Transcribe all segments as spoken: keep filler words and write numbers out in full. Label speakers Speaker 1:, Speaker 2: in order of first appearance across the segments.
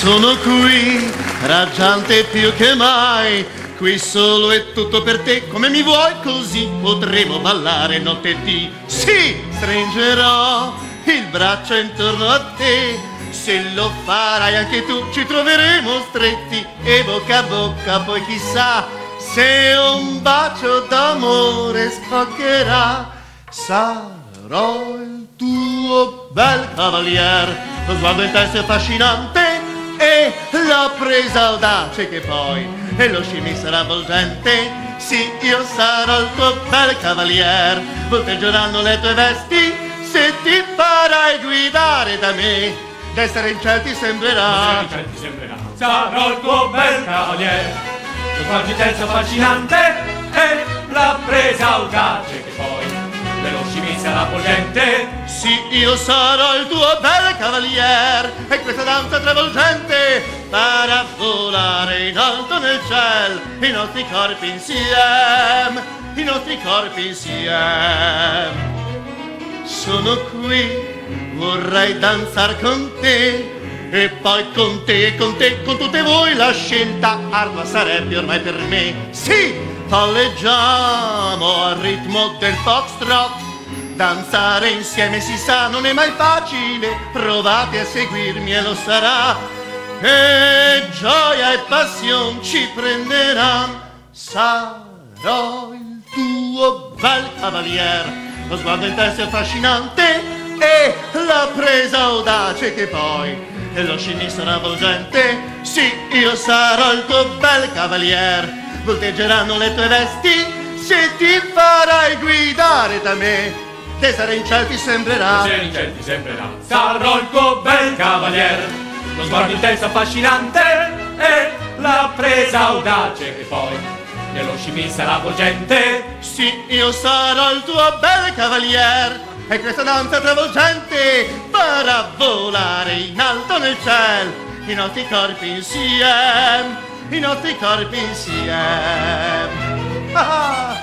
Speaker 1: Sono qui, raggiante più che mai, qui solo è tutto per te, come mi vuoi così potremo ballare notte e dì. Sì, stringerò il braccio intorno a te, se lo farai anche tu ci troveremo stretti e bocca a bocca poi chissà se un bacio d'amore scoccherà. Sarò il tuo bel cavalier, lo sguardo intenso e affascinante e la presa audace che poi e lo scimmisso avvolgente. Sì, io sarò il tuo bel cavalier, volteggeranno le tue vesti se ti farai guidare da me, d'essere in ciel ti sembrerà.
Speaker 2: In ciel ti sembrerà. Sarò il tuo bel cavalier, lo sguardo intenso affascinante e la presa audace che poi dello scimmisso avvolgente.
Speaker 1: Sì, io sarò il tuo bel cavalier e questa danza travolgente farà volare in alto nel ciel i nostri corpi insieme, i nostri corpi insieme. Sono qui, vorrei danzar con te e poi con te e con te, con tutte voi la scelta ardua sarebbe ormai per me. Sì, palleggiamo al ritmo del foxtrot, danzare insieme si sa non è mai facile, provate a seguirmi e lo sarà, e gioia e passione ci prenderanno. Sarò il tuo bel cavalier, lo sguardo intenso e affascinante e la presa audace che poi e lo scimmisso avvolgente. Sì, io sarò il tuo bel cavalier, volteggeranno le tue vesti se ti farai guidare da me, d'essere in ciel ti sembrerà.
Speaker 2: D'essere in ciel ti sembrerà. Sarò il tuo bel cavalier, lo sguardo intenso affascinante e la presa audace che poi nello scimmisso avvolgente.
Speaker 1: Sì, io sarò il tuo bel cavalier e questa danza travolgente farà volare in alto nel ciel i nostri corpi insieme, i nostri corpi insieme. Ah!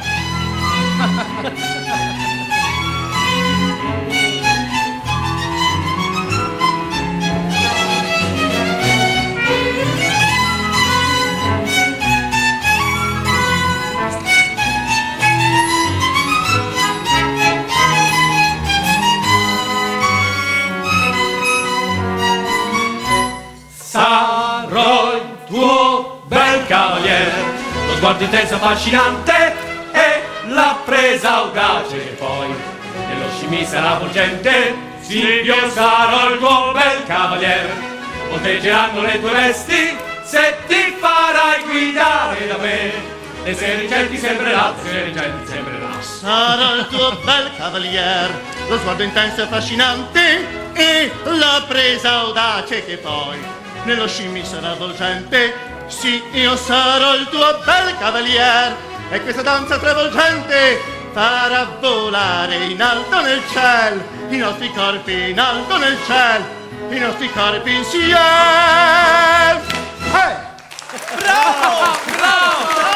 Speaker 2: Sarò il tuo bel cavalier, lo sguardo intenso affascinante e la presa audace che poi nello scimmisso avvolgente. Sì, io sarò il tuo bel cavalier, volteggeranno le tue vesti se ti farai guidare da me, d'essere in ciel ti sembrerà, d'essere in ciel ti sembrerà.
Speaker 1: Sarò il tuo bel cavalier, lo sguardo intenso e affascinante e la presa audace che poi nello scimmisso avvolgente. Sì, io sarò il tuo bel cavalier e questa danza travolgente farà volare in alto nel ciel i nostri corpi in alto nel ciel, i nostri corpi insieme. Hey!
Speaker 2: Bravo! Bravo!